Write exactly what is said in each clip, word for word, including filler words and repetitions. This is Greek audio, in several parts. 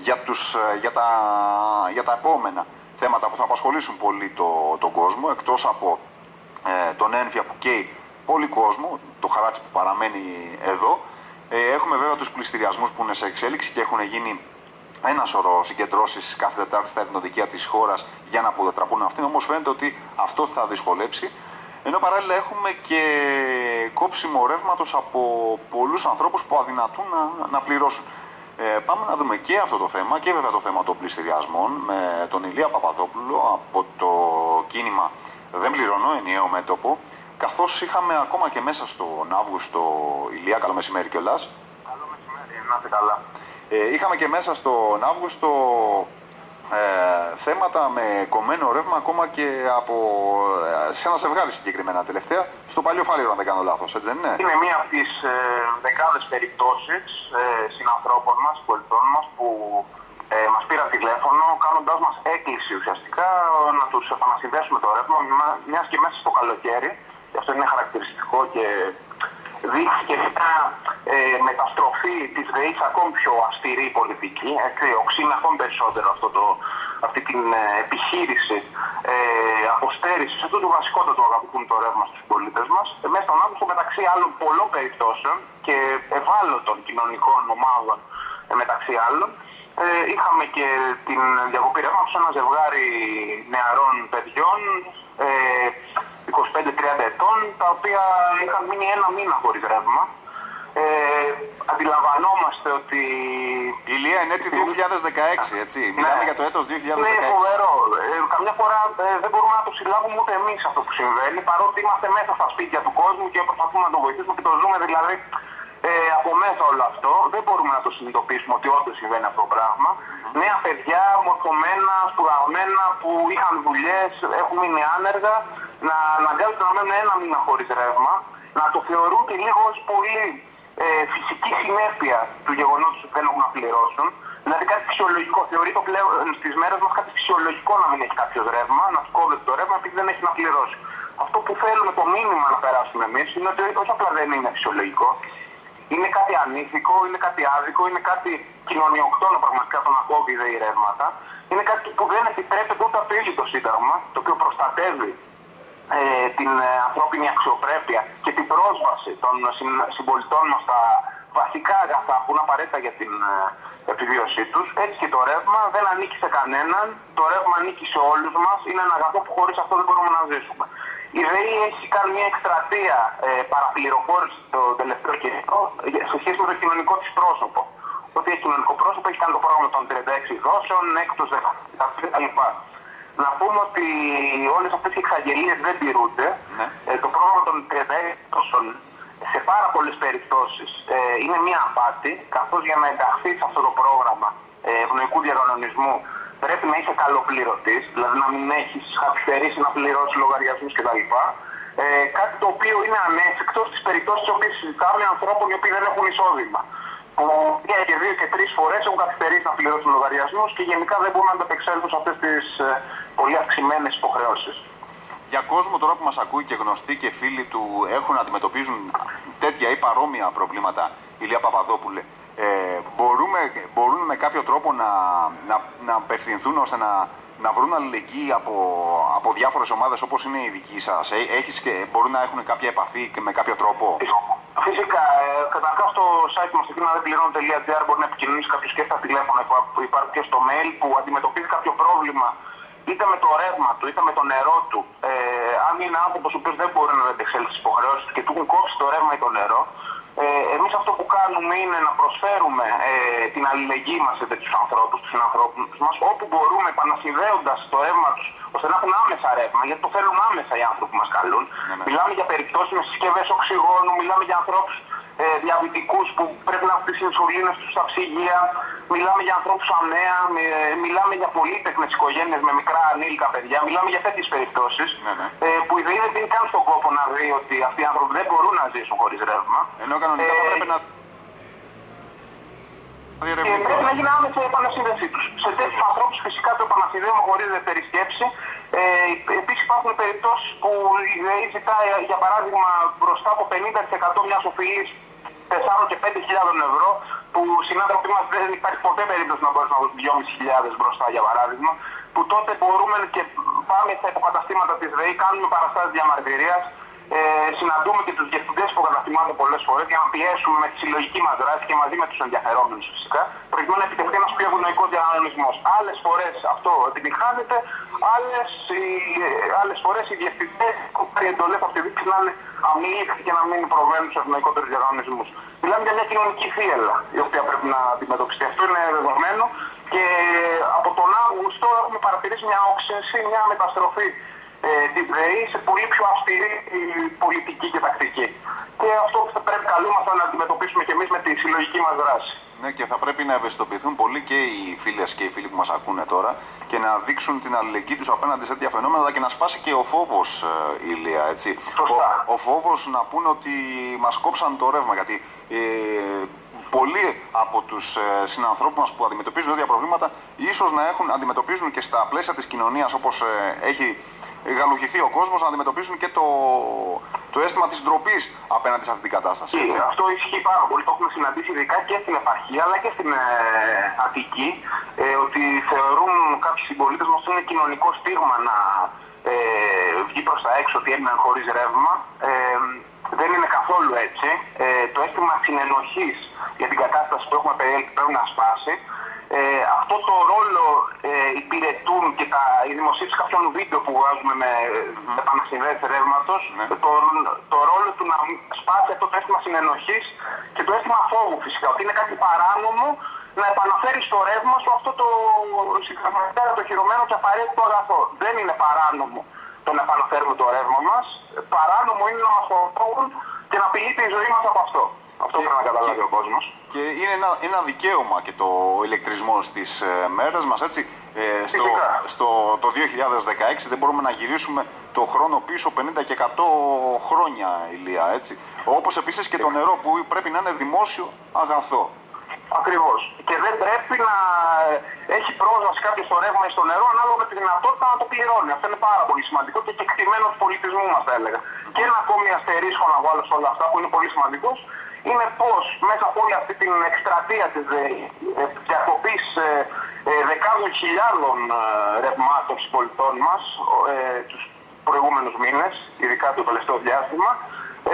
για, τους, για, τα, για τα επόμενα θέματα που θα απασχολήσουν πολύ το, τον κόσμο, εκτός από ε, τον ένφια που καίει πολύ κόσμο, το χαράτσι που παραμένει εδώ. Ε, έχουμε βέβαια τους πληστηριασμούς που είναι σε εξέλιξη και έχουν γίνει ένα σωρό συγκεντρώσεις κάθε Τετάρτη στα εθνοδικεία της χώρας για να αποτραπούν αυτήν. Όμως φαίνεται ότι αυτό θα δυσκολέψει. Ενώ παράλληλα έχουμε και κόψιμο ρεύματος από πολλούς ανθρώπους που αδυνατούν να, να πληρώσουν. Ε, πάμε να δούμε και αυτό το θέμα και βέβαια το θέμα των πληστηριασμών με τον Ηλία Παπαδόπουλο από το κίνημα Δεν Πληρώνω, ενιαίο μέτωπο. Καθώς είχαμε ακόμα και μέσα στον Αύγουστο, Ηλία, καλό μεσημέρι κιόλας. Καλό μεσημέρι, να είστε καλά. Ε, είχαμε και μέσα στον Αύγουστο ε, θέματα με κομμένο ρεύμα ακόμα και από, ε, σε ένα ζευγάρι συγκεκριμένα τελευταία, στο Παλιό Φάληρο, αν δεν κάνω λάθος, έτσι δεν είναι? Είναι μία από τις ε, δεκάδες περιπτώσεις ε, συνανθρώπων μας, πολιτών μας, που ε, μας πήραν τηλέφωνο κάνοντάς μας έκκληση ουσιαστικά να τους επανασυνδέσουμε το ρεύμα, μιας και μέσα στο καλοκαίρι. Και αυτό είναι χαρακτηριστικό και δείχνει και μια ε, μεταστροφή της ΔΕΗ σε ακόμη πιο αυστηρή πολιτική. Έτσι, οξύνει ακόμη περισσότερο αυτό το, αυτή την ε, επιχείρηση ε, αποστέρησης αυτού του βασικότατου αγαπητού το ρεύμα στους πολίτες μας. Ε, μέσα στον Αύγουστο, μεταξύ άλλων πολλών περιπτώσεων και ευάλωτων κοινωνικών ομάδων ε, μεταξύ άλλων, ε, είχαμε και την διακοπή ρεύματος σε ένα ζευγάρι νεαρών παιδιών, ε, είκοσι πέντε τριάντα ετών, τα οποία είχαν μείνει ένα μήνα χωρίς ρεύμα. Ε, αντιλαμβανόμαστε ότι... Η Ηλία είναι έτη δύο χιλιάδες δεκαέξι, έτσι. Ναι. Μιλάμε για το έτος δύο χιλιάδες δεκαέξι. Είναι φοβερό. Ε, καμιά φορά ε, δεν μπορούμε να το συλλάβουμε ούτε εμείς αυτό που συμβαίνει, παρότι είμαστε μέσα στα σπίτια του κόσμου και προσπαθούμε να το βοηθήσουμε και το ζούμε δηλαδή ε, από μέσα όλο αυτό. Δεν μπορούμε να το συνειδητοποιήσουμε ότι όντως συμβαίνει αυτό το πράγμα. Mm-hmm. Νέα παιδιά, μορφωμένα, σπουδαγμένα, που είχαν δουλειές, έχουν μείνει άνεργα, να αναγκάζονται να μένουν ένα μήνα χωρίς ρεύμα, να το θεωρούν και λίγο ως πολύ ε, φυσική συνέπεια του γεγονότος ότι δεν έχουν να πληρώσουν. Δηλαδή κάτι φυσιολογικό. Θεωρείται πλέον στις μέρες μας κάτι φυσιολογικό να μην έχει κάποιος ρεύμα, να του κόβεται το ρεύμα επειδή δεν έχει να πληρώσει. Αυτό που θέλουμε το μήνυμα να περάσουμε εμείς είναι ότι όχι απλά δεν είναι φυσιολογικό, είναι κάτι ανήθικο, είναι κάτι άδικο, είναι κάτι κοινωνιοκτόνο πραγματικά το να κόβει ΔΕΗ ρεύματα. Είναι κάτι που δεν επιτρέπεται ούτε από το ίδιο το Σύνταγμα, το οποίο προστατεύει Ε, την ε, ανθρώπινη αξιοπρέπεια και την πρόσβαση των συμπολιτών μας στα βασικά αγαθά που είναι απαραίτητα για την ε, επιβίωσή τους. Έτσι και το ρεύμα δεν ανήκει σε κανέναν, το ρεύμα ανήκει σε όλους μας, είναι ένα αγαθό που χωρίς αυτό δεν μπορούμε να ζήσουμε. Η ΔΕΗ έχει κάνει μια εκστρατεία ε, παραπληροφόρηση το τελευταίο καιρό σε σχέση με το κοινωνικό της πρόσωπο. Ότι έχει κοινωνικό πρόσωπο, έχει κάνει το πρόγραμμα των τριάντα έξι δόσεων, έκτος δεκαεπτά κτλ. Να πούμε ότι όλες αυτές οι εξαγγελίες δεν τηρούνται. Ναι. Ε, το πρόγραμμα των τριάντα έξι δόσεων σε πάρα πολλές περιπτώσεις ε, είναι μια απάτη, καθώς για να ενταχθεί σε αυτό το πρόγραμμα ε, ευνοϊκού διακανονισμού πρέπει να είσαι καλοπληρωτής, δηλαδή να μην έχεις καθυστερήσει να πληρώσεις λογαριασμούς κτλ. Ε, κάτι το οποίο είναι ανέφικτο στις περιπτώσεις τις οποίες συζητάμε ανθρώπων οι οποίοι δεν έχουν εισόδημα. Που μία και δύο και τρεις φορές έχουν καθυστερήσει να πληρώσουν λογαριασμούς και γενικά δεν μπορούν να ανταπεξέλθουν σε αυτές τις ε, πολύ αυξημένες υποχρεώσεις. Για κόσμο τώρα που μας ακούει και γνωστοί και φίλοι του έχουν να αντιμετωπίζουν τέτοια ή παρόμοια προβλήματα, Ηλία Παπαδόπουλε, ε, μπορούμε, μπορούν με κάποιο τρόπο να, να, να απευθυνθούν ώστε να, να βρουν αλληλεγγύη από, από διάφορες ομάδες όπως είναι η δική σας? Έχεις και, μπορούν να έχουν κάποια επαφή και με κάποιο τρόπο? Φυσικά, ε, καταρχάς στο site μας κίνημα δεν πληρώνω τελεία τζι άρ μπορεί να επικοινωνήσει κάποιος και στα τηλέφωνα που υπάρχουν και στο mail, που αντιμετωπίζει κάποιο πρόβλημα είτε με το ρεύμα του είτε με το νερό του. Ε, αν είναι άνθρωπος ο οποίος δεν μπορεί να αντεξέλθει τις υποχρεώσεις του και του έχουν κόψει το ρεύμα ή το νερό, ε, εμείς αυτό που κάνουμε είναι να προσφέρουμε ε, την αλληλεγγύη μας σε τέτοιους ανθρώπους, τους συνανθρώπους μας, όπου μπορούμε, επανασυνδέοντας το ρεύμα τους, ώστε να έχουν άμεσα ρεύμα, γιατί το θέλουν άμεσα οι άνθρωποι που μας καλούν. Ναι, ναι. Μιλάμε για περιπτώσεις με συσκευές οξυγόνου, μιλάμε για ανθρώπους ε, διαβητικούς που πρέπει να έχουν τις ινσουλίνες τους στα ψυγεία, μιλάμε για ανθρώπους αμαία, ε, μιλάμε για πολύτεκνες οικογένειες με μικρά ανήλικα παιδιά, μιλάμε για τέτοιες περιπτώσεις, ναι, ναι. Ε, που η ΔΕΗ δεν δίνει καν στον κόπο να δει ότι αυτοί οι άνθρωποι δεν μπορούν να ζήσουν χωρίς ρεύμα. Ενώ κανονικά θα πρέπει να... Και πρέπει να γίνει άμεσα η επανασύνδεσή τους. Σε τέτοιους ανθρώπους φυσικά το επανασυνδέουμε χωρίς περισκέψη. Ε, επίσης υπάρχουν περιπτώσεις που η ΔΕΗ ζητάει, για παράδειγμα, μπροστά από πενήντα τοις εκατό μιας οφειλής τεσσάρων και πέντε χιλιάδων ευρώ, που συνάδελφοι μας δεν υπάρχει ποτέ περίπτωση να μπορέσουν να δώσουν δυόμισι χιλιάδες μπροστά για παράδειγμα, που τότε μπορούμε και πάμε στα υποκαταστήματα της ΔΕΗ, κάνουμε παραστάσεις διαμαρτυρίας, ε, συναντούμε και τους διευθυντές υποκαταστημάτων πολλές φορές για να πιέσουμε με τη συλλογική μας δράση και μαζί με τους ενδιαφερόμενους φυσικά, προκειμένου να επιτευχθεί ένας πιο ευνοϊκός διανομισμός. Άλλες φορές αυτό επιτυγχάνεται, άλλες, οι, άλλες φορές οι διευθυντές έχουν πάρει εντολές από τη δίκη να είναι αμήλικτοι και να μην προβαίνουν σε ευνοϊκότερους διανομισμούς. Μιλάμε για μια κοινωνική θύελλα η οποία πρέπει να αντιμετωπιστεί. Αυτό είναι δεδομένο και από τον Αύγουστο έχουμε παρατηρήσει μια όξυνση, μια μεταστροφή ε, της ΔΕΗ σε πολύ πιο αυστηρή πολιτική και τακτική. Και αυτό που πρέπει καλούμαστε να αντιμετωπίσουμε και εμείς με τη συλλογική μας δράση. Ναι, και θα πρέπει να ευαισθητοποιηθούν πολύ και οι φίλες και οι φίλοι που μας ακούνε τώρα και να δείξουν την αλληλεγγύη τους απέναντι σε τέτοια φαινόμενα, αλλά και να σπάσει και ο φόβος, ε, Ηλία, έτσι. Ο, ο φόβος να πούνε ότι μας κόψαν το ρεύμα, γιατί ε, πολλοί από τους ε, συνανθρώπους μας που αντιμετωπίζουν τέτοια προβλήματα ίσως να έχουν, αντιμετωπίζουν και στα πλαίσια της κοινωνίας, όπως ε, έχει γαλουχηθεί ο κόσμος, να αντιμετωπίσουν και το, το αίσθημα της ντροπής απέναντι σε αυτή την κατάσταση. Έτσι. Αυτό ισχύει πάρα πολύ. Το έχουμε συναντήσει ειδικά και στην επαρχία αλλά και στην ε, Αττική, ε, ότι θεωρούν κάποιοι συμπολίτες μας ότι είναι κοινωνικό στίγμα να ε, βγει προς τα έξω ότι έμειναν χωρίς ρεύμα. Ε, δεν είναι καθόλου έτσι. Ε, το αίσθημα συνενοχής για την κατάσταση που έχουμε περιέλθει πρέπει να σπάσει. Ε, αυτό το ρόλο ε, υπηρετούν και τα, η δημοσίευση κάποιων βίντεο που βγάζουμε με mm-hmm. επανασυνδέσεις ρεύματος, mm-hmm. το, το ρόλο του να σπάσει αυτό το αίσθημα συνενοχής και το αίσθημα φόβου φυσικά, ότι είναι κάτι παράνομο να επαναφέρει στο ρεύμα σου αυτό το συγκεκριμένα το χειρωμένο και απαραίτητο αγαθό. Δεν είναι παράνομο το να επαναφέρουμε το ρεύμα μας, παράνομο είναι να μας φοβούν και να απειλείται η ζωή μας από αυτό. Αυτό και, πρέπει να καταλάβει ο κόσμος. Και είναι ένα, ένα δικαίωμα και το ηλεκτρισμό στις ε, μέρες μας, έτσι. Ε, στο, στο το δύο χιλιάδες δεκαέξι δεν μπορούμε να γυρίσουμε το χρόνο πίσω πενήντα και εκατό χρόνια, Ηλία, έτσι. Όπως επίσης και το νερό που πρέπει να είναι δημόσιο αγαθό. Ακριβώς. Και δεν πρέπει να έχει πρόσβαση κάποιος στο ρεύμα ή στο νερό ανάλογα με τη δυνατότητα να το πληρώνει. Αυτό είναι πάρα πολύ σημαντικό και κεκτημένο του πολιτισμού μας, θα έλεγα. Mm-hmm. Και ένα ακόμη αστερίσκο να βάλω σε όλα αυτά που είναι πολύ σημαντικός είναι πως μέσα από όλη αυτή την εκστρατεία της ε, διακοπής ε, ε, δεκάδων χιλιάδων ε, ρευμάτων συμπολιτών μας ε, τους προηγούμενους μήνες, ειδικά το τελευταίο διάστημα, ε,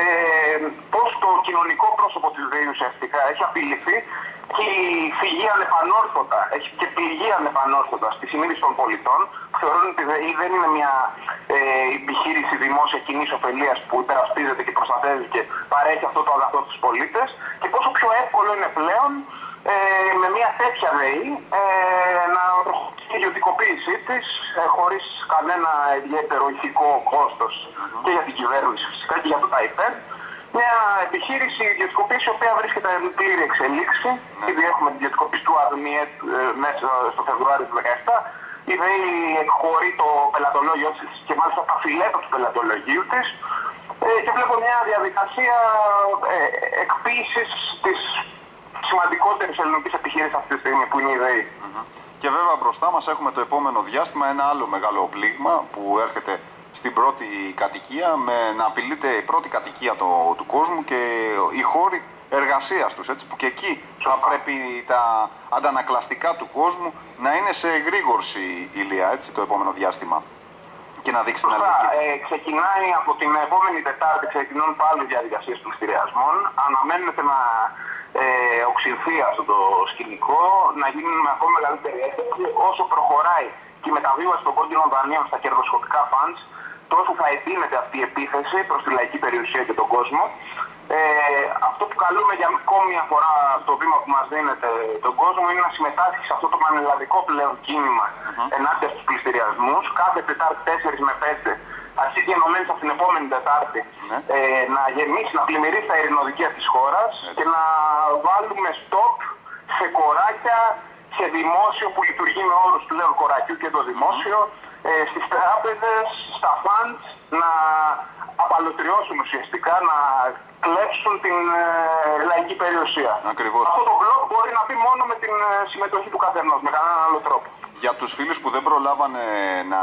πως το κοινωνικό πρόσωπο της ΔΕΗ ουσιαστικά έχει απειληθεί και η φυγή ανεπανόρθωτα, έχει και πληγή ανεπανόρθωτα στη συνείδηση των πολιτών, που θεωρούν ότι η ΔΕΗ δεν είναι μια ε, επιχείρηση δημόσια κοινής ωφελίας που υπερασπίζεται και προστατεύει και παρέχει αυτό το αγαθό στους πολίτες, και πόσο πιο εύκολο είναι πλέον ε, με μια τέτοια ΔΕΗ ε, να προχωρήσει η ιδιωτικοποίησή της ε, χωρίς κανένα ιδιαίτερο ηθικό κόστος mm-hmm. και για την κυβέρνηση φυσικά και για το ΤΑΙΠΕΔ. Μια επιχείρηση ιδιωτικοποίηση η οποία βρίσκεται εν πλήρη εξελίξη. Mm-hmm. Ήδη έχουμε την ιδιωτικοποίηση του ΑΔΜΙΕΤ ε, μέσα στο Φεβρουάριο του δύο χιλιάδες δεκαεπτά. Η ΔΕΗ εκχωρεί το πελατολόγιο της και μάλιστα τα φιλέτα του πελατολογίου της ε, και βλέπω μια διαδικασία ε, εκποίησης της σημαντικότερης ελληνικής επιχείρησης αυτή τη στιγμή που είναι η ΔΕΗ. Mm-hmm. Και βέβαια μπροστά μας έχουμε το επόμενο διάστημα ένα άλλο μεγάλο πλήγμα που έρχεται στην πρώτη κατοικία, με να απειλείται η πρώτη κατοικία το, του κόσμου και οι χώροι εργασίας τους, έτσι, που και εκεί θα πρέπει τα αντανακλαστικά του κόσμου να είναι σε εγρήγορση, Ηλία, έτσι, το επόμενο διάστημα και να δείξει την αλληλεγγύη. Ε, ξεκινάει από την επόμενη Τετάρτη, ξεκινούν πάλι οι διαδικασίες πληστηριασμών. Αναμένεται να ε, οξυνθεί αυτό το σκηνικό, να γίνει με ακόμα μεγαλύτερη ένταση. Όσο προχωράει και η μεταβίβαση των κόκκινων δανείων στα κερδοσκοπικά funds, τόσο θα εντείνεται αυτή η επίθεση προς τη λαϊκή περιουσία και τον κόσμο. Ε, αυτό που καλούμε για ακόμη μια φορά το βήμα που μας δίνεται τον κόσμο είναι να συμμετάσχει σε αυτό το πανελλαδικό πλέον κίνημα mm-hmm. ενάντια στους πληστηριασμούς. Κάθε Τετάρτη τέσσερις με πέντε, αρχίζει ενωμένης από την επόμενη Τετάρτη, mm-hmm. ε, να γεμίσει, να πλημμυρίσει τα ειρηνοδικεία της χώρας mm-hmm. και να βάλουμε stop σε κοράκια, σε δημόσιο που λειτουργεί με όρους πλέον κορακιού και το δημόσιο, mm-hmm. ε, στις τράπεζες, στα funds, να απαλωτριώσουν ουσιαστικά, να κλέψουν την ε, λαϊκή περιουσία. Ακριβώς. Αυτό το μπλοκ μπορεί να πει μόνο με την ε, συμμετοχή του καθενός, με κανέναν άλλο τρόπο. Για τους φίλους που δεν προλάβανε να,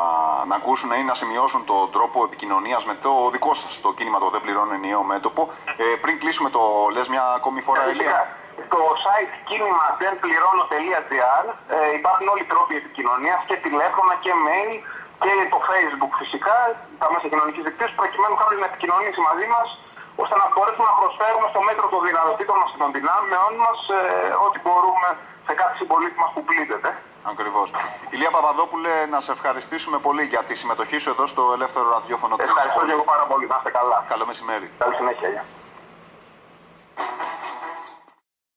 να ακούσουν ή να σημειώσουν τον τρόπο επικοινωνίας με το δικό σας το κίνημα, το Δεν Πληρώνει Ενιαίο Μέτωπο, ε, πριν κλείσουμε το λες μια ακόμη φορά, Ηλία. το site κίνημα δεν πληρώνω τελεία τζι άρ ε, υπάρχουν όλοι οι τρόποι επικοινωνίας και τηλέφωνα και mail και το Facebook φυσικά, τα μέσα κοινωνικής δικτύωσης, προκειμένου κάποιος να επικοινωνήσει μαζί μας ώστε να μπορέσουμε να προσφέρουμε στο μέτρο των δυνατοτήτων μας και των δυνάμεών μας ε, ό,τι μπορούμε σε κάθε συμπολίτη μας που πλήττεται. Ακριβώς. Ηλία Παπαδόπουλε, να σε ευχαριστήσουμε πολύ για τη συμμετοχή σου εδώ στο Ελεύθερο Ραδιόφωνο. Ευχαριστώ και εγώ πάρα πολύ. Να είστε καλά. Καλό μεσημέρι. Καλή συνέχεια.